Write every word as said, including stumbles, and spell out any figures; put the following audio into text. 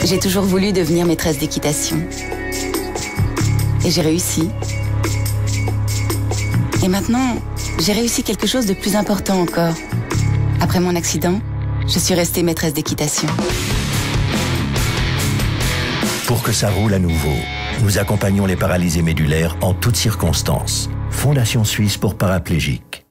J'ai toujours voulu devenir maîtresse d'équitation. Et j'ai réussi. Et maintenant, j'ai réussi quelque chose de plus important encore. Après mon accident, je suis restée maîtresse d'équitation. Pour que ça roule à nouveau, nous accompagnons les paralysés médulaires en toutes circonstances. Fondation Suisse pour paraplégiques.